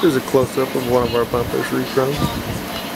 Here's a close-up of one of our bumpers rechrome.